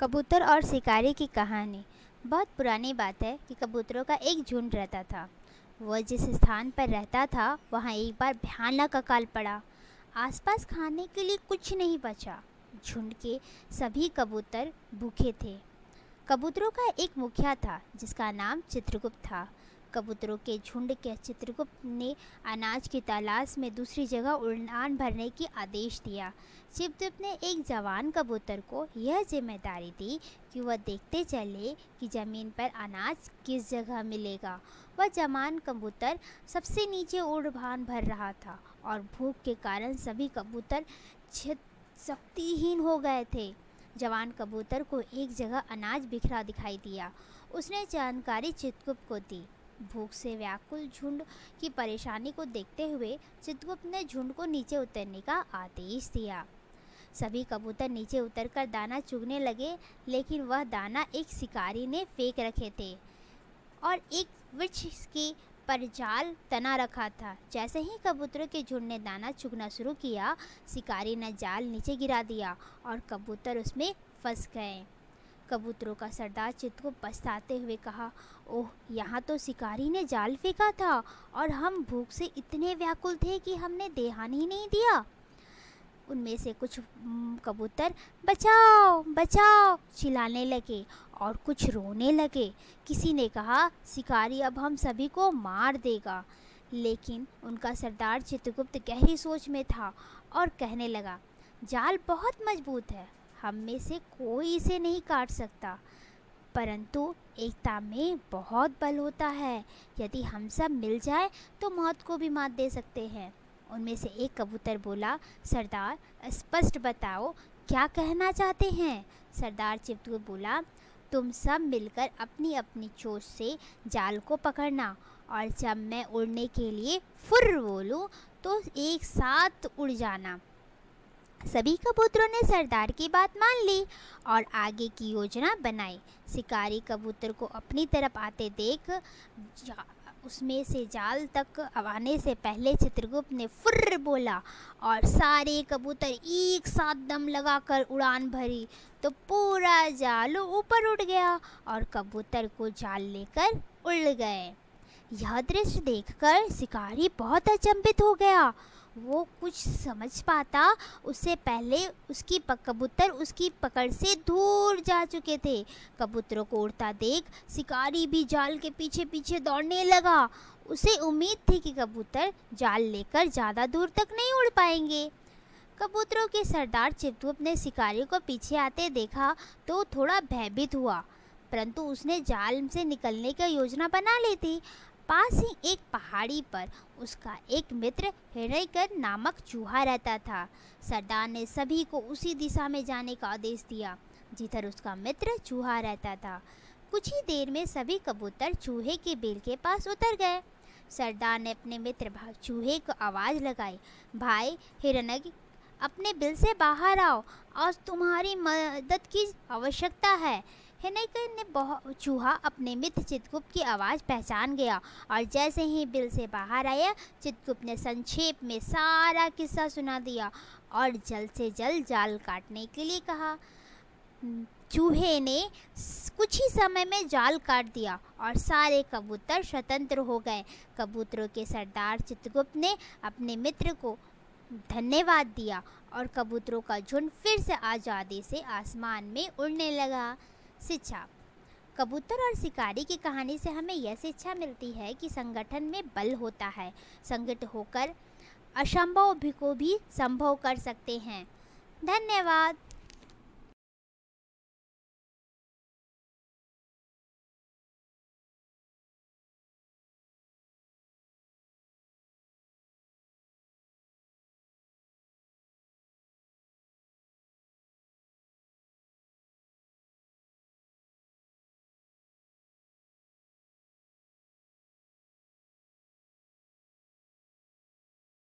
कबूतर और शिकारी की कहानी। बहुत पुरानी बात है कि कबूतरों का एक झुंड रहता था। वह जिस स्थान पर रहता था वहाँ एक बार भयानक अकाल पड़ा। आसपास खाने के लिए कुछ नहीं बचा। झुंड के सभी कबूतर भूखे थे। कबूतरों का एक मुखिया था जिसका नाम चित्रगुप्त था। कबूतरों के झुंड के चित्रगुप्त ने अनाज की तलाश में दूसरी जगह उड़ान भरने की आदेश दिया। चित्रगुप्त ने एक जवान कबूतर को यह जिम्मेदारी दी कि वह देखते चले कि ज़मीन पर अनाज किस जगह मिलेगा। वह जवान कबूतर सबसे नीचे उड़ान भर रहा था और भूख के कारण सभी कबूतर शक्तिहीन हो गए थे। जवान कबूतर को एक जगह अनाज बिखरा दिखाई दिया। उसने जानकारी चित्रगुप्त को दी। भूख से व्याकुल झुंड की परेशानी को देखते हुए चित्रगुप्त ने झुंड को नीचे उतरने का आदेश दिया। सभी कबूतर नीचे उतरकर दाना चुगने लगे, लेकिन वह दाना एक शिकारी ने फेंक रखे थे और एक वृक्ष के पर जाल तना रखा था। जैसे ही कबूतरों के झुंड ने दाना चुगना शुरू किया, शिकारी ने जाल नीचे गिरा दिया और कबूतर उसमें फंस गए। कबूतरों का सरदार चित्रगुप्त पछताते हुए कहा, ओह, यहाँ तो शिकारी ने जाल फेंका था और हम भूख से इतने व्याकुल थे कि हमने ध्यान ही नहीं दिया। उनमें से कुछ कबूतर बचाओ बचाओ चिल्लाने लगे और कुछ रोने लगे। किसी ने कहा, शिकारी अब हम सभी को मार देगा। लेकिन उनका सरदार चित्रगुप्त गहरी सोच में था और कहने लगा, जाल बहुत मजबूत है, हम में से कोई इसे नहीं काट सकता, परंतु एकता में बहुत बल होता है। यदि हम सब मिल जाएं तो मौत को भी मात दे सकते हैं। उनमें से एक कबूतर बोला, सरदार, स्पष्ट बताओ क्या कहना चाहते हैं। सरदार चित्रगुप्त बोला, तुम सब मिलकर अपनी अपनी चोंच से जाल को पकड़ना और जब मैं उड़ने के लिए फुर्र बोलूं तो एक साथ उड़ जाना। सभी कबूतरों ने सरदार की बात मान ली और आगे की योजना बनाई। शिकारी कबूतर को अपनी तरफ आते देख उसमें से जाल तक आने से पहले चित्रगुप्त ने फुर्र बोला और सारे कबूतर एक साथ दम लगाकर उड़ान भरी तो पूरा जाल ऊपर उड़ गया और कबूतर को जाल लेकर उड़ गए। यह दृश्य देखकर शिकारी बहुत अचंभित हो गया। वो कुछ समझ पाता उससे पहले उसकी कबूतर उसकी पकड़ से दूर जा चुके थे। कबूतरों को उड़ता देख शिकारी भी जाल के पीछे पीछे दौड़ने लगा। उसे उम्मीद थी कि कबूतर जाल लेकर ज़्यादा दूर तक नहीं उड़ पाएंगे। कबूतरों के सरदार चित्रगुप्त ने शिकारी को पीछे आते देखा तो थोड़ा भयभीत हुआ, परंतु उसने जाल से निकलने की योजना बना ली थी। पास ही एक पहाड़ी पर उसका एक मित्र हिरण्यकर नामक चूहा रहता था। सरदार ने सभी को उसी दिशा में जाने का आदेश दिया जिधर उसका मित्र चूहा रहता था। कुछ ही देर में सभी कबूतर चूहे के बिल के पास उतर गए। सरदार ने अपने मित्र चूहे को आवाज़ लगाई, भाई हिरण्यक, अपने बिल से बाहर आओ, आज तुम्हारी मदद की आवश्यकता है। हिरण्यकर ने चूहा अपने मित्र चित्रगुप्त की आवाज़ पहचान गया और जैसे ही बिल से बाहर आया, चित्रगुप्त ने संक्षेप में सारा किस्सा सुना दिया और जल्द से जल्द जाल काटने के लिए कहा। चूहे ने कुछ ही समय में जाल काट दिया और सारे कबूतर स्वतंत्र हो गए। कबूतरों के सरदार चित्रगुप्त ने अपने मित्र को धन्यवाद दिया और कबूतरों का झुंड फिर से आज़ादी से आसमान में उड़ने लगा। शिक्षा। कबूतर और शिकारी की कहानी से हमें यह शिक्षा मिलती है कि संगठन में बल होता है। संगठित होकर असंभव को भी संभव कर सकते हैं। धन्यवाद।